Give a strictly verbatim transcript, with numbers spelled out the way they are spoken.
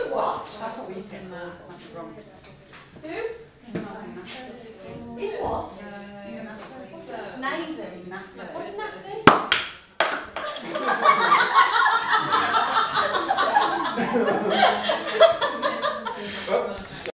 what? That's what we used to get uh, wrong. Who? In what? Navy. What's naffy?